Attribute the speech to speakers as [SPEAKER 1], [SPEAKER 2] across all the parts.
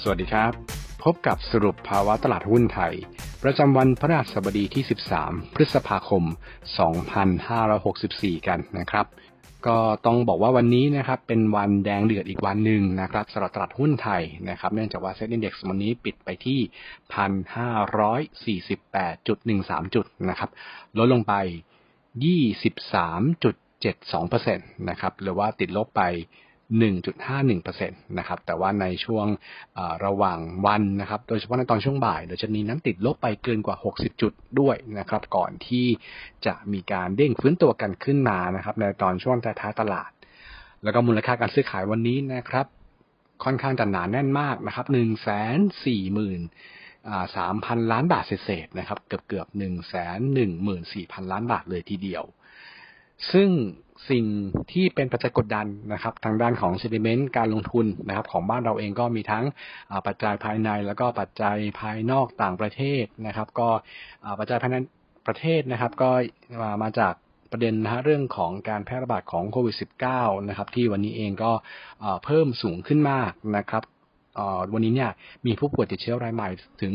[SPEAKER 1] สวัสดีครับพบกับสรุปภาวะตลาดหุ้นไทยประจำวันพฤหัสบดีที่13พฤษภาคม2564กันนะครับก็ต้องบอกว่าวันนี้นะครับเป็นวันแดงเดือดอีกวันหนึ่งนะครับสำหรับตลาดหุ้นไทยนะครับเนื่องจากว่าเซ็ตอินดี x วันนี้ปิดไปที่ 1,548.13 จุดนะครับลดลงไป 23.72% นะครับหรือว่าติดลบไป 1.51% นะครับแต่ว่าในช่วงระหว่างวันนะครับโดยเฉพาะในตอนช่วงบ่ายดัชนีนั้นติดลบไปเกินกว่า60จุดด้วยนะครับก่อนที่จะมีการเด้งฟื้นตัวกันขึ้นมานะครับในตอนช่วงท้ายๆตลาดแล้วก็มูลค่าการซื้อขายวันนี้นะครับค่อนข้างจะหนาแน่นมากนะครับ 143,000 ล้านบาทเศษๆนะครับเกือบ 114,000 ล้านบาทเลยทีเดียวซึ่งสิ่งที่เป็นปัจจัยกดดันนะครับทางด้านของ sentiment การลงทุนนะครับของบ้านเราเองก็มีทั้งปัจจัยภายในแล้วก็ปัจจัยภายนอกต่างประเทศนะครับก็ปัจจัยภายในประเทศนะครับก็มาจากประเด็นนะฮะเรื่องของการแพร่ระบาดของโควิด -19 นะครับที่วันนี้เองก็เพิ่มสูงขึ้นมากนะครับวันนี้เนี่ยมีผู้ป่วยติดเชื้อรายใหม่ถึง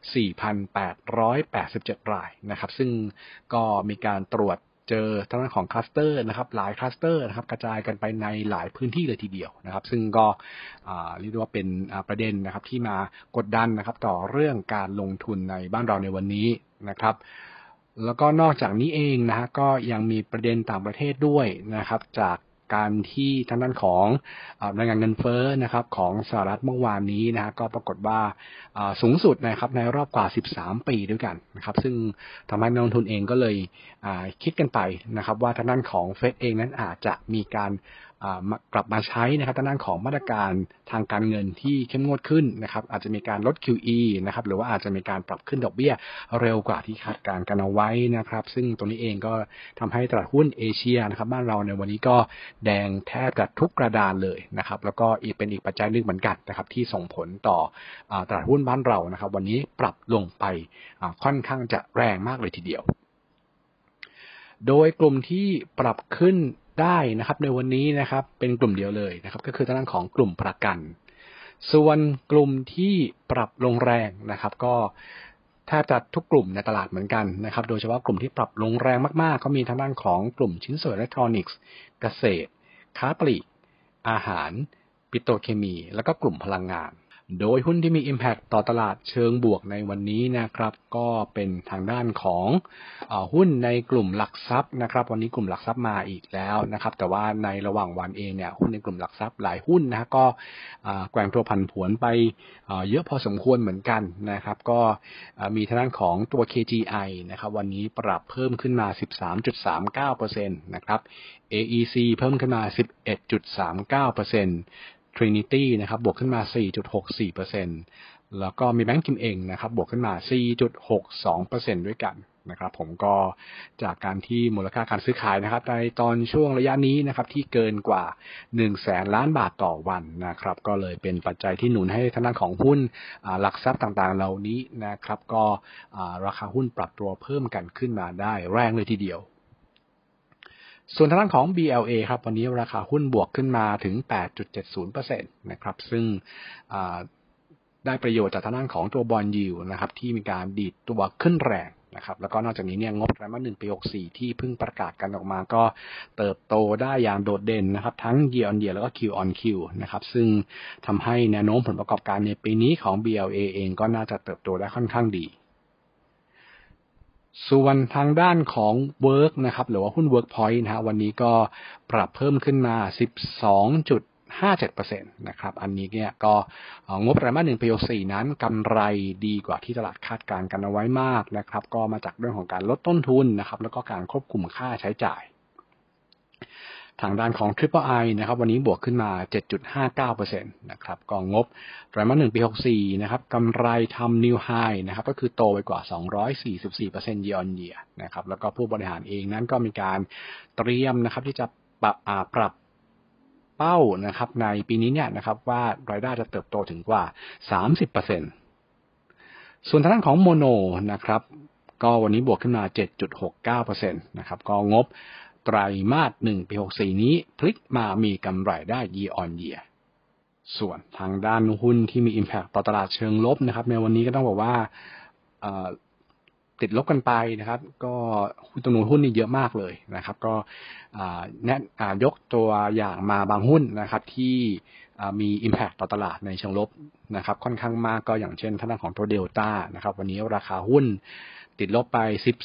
[SPEAKER 1] 4,887 รายนะครับซึ่งก็มีการตรวจเจอทางด้านของคลัสเตอร์นะครับหลายคลัสเตอร์นะครับกระจายกันไปในหลายพื้นที่เลยทีเดียวนะครับซึ่งก็เรียกว่าเป็นประเด็นนะครับที่มากดดันนะครับต่อเรื่องการลงทุนในบ้านเราในวันนี้นะครับแล้วก็นอกจากนี้เองนะฮะก็ยังมีประเด็นต่างประเทศด้วยนะครับจากการที่ทางด้านของรายงานเงินเฟ้อนะครับของสหรัฐเมื่อวานนี้นะฮะก็ปรากฏว่าสูงสุดนะครับในรอบกว่า13ปีด้วยกันนะครับซึ่งทำให้นักลงทุนเองก็เลยคิดกันไปนะครับว่าทางด้านของเฟดเองนั้นอาจจะมีการกลับมาใช้นะครับทางด้านของมาตรการทางการเงินที่เข้มงวดขึ้นนะครับอาจจะมีการลด QE นะครับหรือว่าอาจจะมีการปรับขึ้นดอกเบี้ยเร็วกว่าที่คาดการณ์กันเอาไว้นะครับซึ่งตรงนี้เองก็ทำให้ตลาดหุ้นเอเชียนะครับบ้านเราในวันนี้ก็แดงแทบจะทุกกระดานเลยนะครับแล้วก็เป็นอีกปัจจัยหนึ่งเหมือนกันนะครับที่ส่งผลต่อตลาดหุ้นบ้านเรานะครับวันนี้ปรับลงไปค่อนข้างจะแรงมากเลยทีเดียวโดยกลุ่มที่ปรับขึ้นได้นะครับในวันนี้นะครับเป็นกลุ่มเดียวเลยนะครับก็คือทางด้านของกลุ่มประกันส่วนกลุ่มที่ปรับลงแรงนะครับก็แทบจะทุกกลุ่มในตลาดเหมือนกันนะครับโดยเฉพาะกลุ่มที่ปรับลงแรงมากๆก็มีทางด้านของกลุ่มชิ้นส่วนอิเล็กทรอนิกส์เกษตรค้าปลีกอาหารปิโตรเคมีแล้วก็กลุ่มพลังงานโดยหุ้นที่มี impact ต่อตลาดเชิงบวกในวันนี้นะครับก็เป็นทางด้านของหุ้นในกลุ่มหลักทรัพย์นะครับวันนี้กลุ่มหลักทรัพย์มาอีกแล้วนะครับแต่ว่าในระหว่างวันเองเนี่ยหุ้นในกลุ่มหลักทรัพย์หลายหุ้นนะก็แกว่งตัวผันผวนไปเยอะพอสมควรเหมือนกันนะครับก็มีทางด้านของตัว KGI นะครับวันนี้ปรับเพิ่มขึ้นมา 13.39% นะครับ AEC เพิ่มขึ้นมา 11.39%Trinity นะครับบวกขึ้นมา 4.64% แล้วก็มีแบงก์กิมเองนะครับบวกขึ้นมา 4.62% ด้วยกันนะครับผมก็จากการที่มูลค่าการซื้อขายนะครับในตอนช่วงระยะนี้นะครับที่เกินกว่า 100,000 ล้านบาทต่อวันนะครับก็เลยเป็นปัจจัยที่หนุนให้ทางด้านของหุ้นหลักทรัพย์ต่างๆเหล่านี้นะครับก็ราคาหุ้นปรับตัวเพิ่มกันขึ้นมาได้แรงเลยทีเดียวส่วนทางด้านของ BLA ครับวันนี้ราคาหุ้นบวกขึ้นมาถึง 8.70% นะครับซึ่งได้ประโยชน์จากทางด้านของตัวบอนด์ยิลด์นะครับที่มีการดีดตัวขึ้นแรงนะครับแล้วก็นอกจากนี้เนี่ยงบไตรมาส 1 ปี 64 ที่เพิ่งประกาศกันออกมาก็เติบโตได้อย่างโดดเด่นนะครับทั้ง Year on Year แล้วก็ Q on Q นะครับซึ่งทำให้แนวโน้มผลประกอบการในปีนี้ของ BLA เองก็น่าจะเติบโตได้ค่อนข้างดีส่วนทางด้านของ Work นะครับหรือว่าหุ้น Workpoint นะฮะวันนี้ก็ปรับเพิ่มขึ้นมา 12.57% นะครับอันนี้เนี่ยก็งบไตรมาส 1 ปี 64 นั้นกำไรดีกว่าที่ตลาดคาดการณ์กันเอาไว้มากนะครับก็มาจากเรื่องของการลดต้นทุนนะครับแล้วก็การควบคุมค่าใช้จ่ายทางด้านของ Triple I นะครับวันนี้บวกขึ้นมา 7.59% นะครับก็งบไตรมาส 1 ปี 64 นะครับกำไรทำ New High นะครับก็คือโตไปกว่า 244% Year on Year นะครับแล้วก็ผู้บริหารเองนั้นก็มีการเตรียมนะครับที่จะปรับเป้านะครับในปีนี้เนี่ยนะครับว่ารายได้จะเติบโตถึงกว่า 30% ส่วนทางด้านของ Mono นะครับก็วันนี้บวกขึ้นมา 7.69% นะครับก็งบไตรมาส 1 ปี 64 นี้พลิกมามีกำไรได้ Year on Year ส่วนทางด้านหุ้นที่มี Impact ต่อตลาดเชิงลบนะครับในวันนี้ก็ต้องบอกว่าติดลบกันไปนะครับก็จำนวนหุ้นนี่เยอะมากเลยนะครับก็ยกตัวอย่างมาบางหุ้นนะครับที่มี Impact ต่อตลาดในเชิงลบนะครับค่อนข้างมากก็อย่างเช่นทางด้านของตัวเดลต้านะครับวันนี้ราคาหุ้นติดลบไป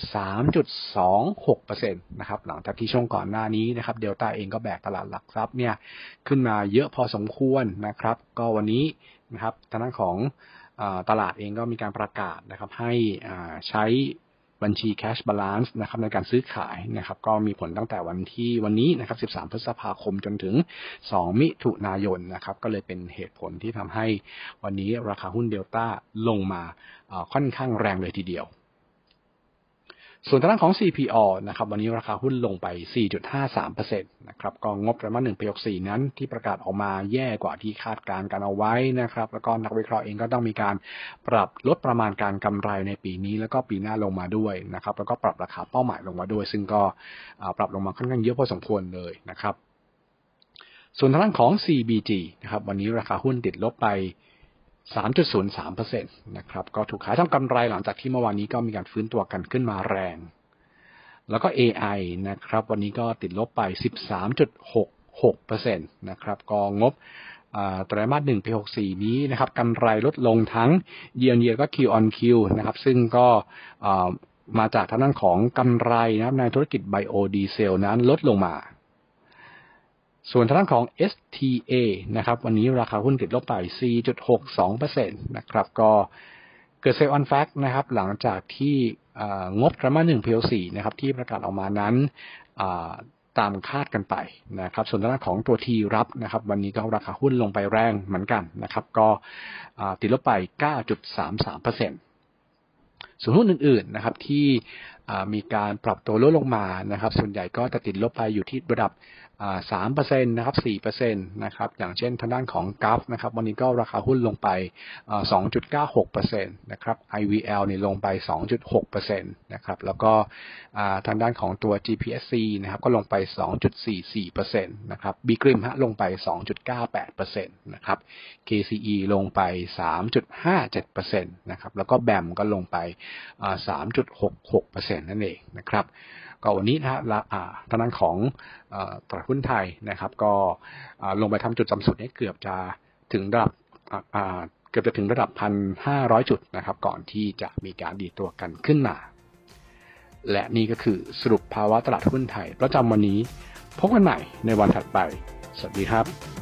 [SPEAKER 1] 13.26% นะครับหลังจากที่ช่วงก่อนหน้านี้นะครับเดลต้าเองก็แบกตลาดหลักทรัพย์เนี่ยขึ้นมาเยอะพอสมควรนะครับก็วันนี้นะครับทางด้านของตลาดเองก็มีการประกาศนะครับให้ใช้บัญชี cash balance นะครับในการซื้อขายนะครับก็มีผลตั้งแต่วันนี้นะครับ13พฤษภาคมจนถึง2มิถุนายนนะครับก็เลยเป็นเหตุผลที่ทำให้วันนี้ราคาหุ้นเดลต้าลงมาค่อนข้างแรงเลยทีเดียวส่วนทางด้านของ CPO นะครับวันนี้ราคาหุ้นลงไป 4.53% นะครับก็งบไตรมาส1ปี64นั้นที่ประกาศออกมาแย่กว่าที่คาดการณ์กันเอาไว้นะครับแล้วก็นักวิเคราะห์เองก็ต้องมีการปรับลดประมาณการกำไรในปีนี้แล้วก็ปีหน้าลงมาด้วยนะครับแล้วก็ปรับราคาเป้าหมายลงมาด้วยซึ่งก็ปรับลงมาค่อนข้างเยอะพอสมควรเลยนะครับส่วนทางด้านของ CBG นะครับวันนี้ราคาหุ้นติดลบไป3.03% นะครับก็ถูกขายทำกำไรหลังจากที่เมื่อวานนี้ก็มีการฟื้นตัวกันขึ้นมาแรงแล้วก็ AI นะครับวันนี้ก็ติดลบไป 13.66% นะครับก็งบไตรมาส1ปี64นี้นะครับกำไรลดลงทั้ง Year on Year ก็ Q on Q นะครับซึ่งก็มาจากทางด้านของกำไรนะครับในธุรกิจไบโอดีเซลนั้นลดลงมาส่วนทางด้านของ STA นะครับวันนี้ราคาหุ้นติดลบไป 4.62% นะครับก็เกิด Sell on Fact นะครับหลังจากที่งบไตรมาส1 P/E นะครับที่ประกาศออกมานั้นตามคาดกันไปนะครับส่วนทางด้านของตัว T รับนะครับวันนี้ก็ราคาหุ้นลงไปแรงเหมือนกันนะครับก็ติดลบไป 9.33%ส่วนหุ้นอื่นๆนะครับที่มีการปรับตัวลดลงมานะครับส่วนใหญ่ก็จะติดลบไปอยู่ที่ระดับ3% นะครับ 4% นะครับอย่างเช่นทางด้านของกัฟนะครับวันนี้ก็ราคาหุ้นลงไป2.96% นะครับ IVL นี่ลงไป 2.6% นะครับแล้วก็ทางด้านของตัว GPSC นะครับก็ลงไป 2.44% นะครับ BGRIM ลงไป 2.98% นะครับ KCE ลงไป 3.57% นะครับแล้วก็แบมก็ลงไป 3.66% นั่นเองนะครับก็วันนี้นะฮะทางด้านของตลาดหุ้นไทยนะครับก็ลงไปทำจุดต่ำสุดนี้เกือบจะถึงระดับ 1,500 จุดนะครับก่อนที่จะมีการดีดตัวกันขึ้นมาและนี่ก็คือสรุปภาวะตลาดหุ้นไทยประจำวันนี้พบกันใหม่ในวันถัดไปสวัสดีครับ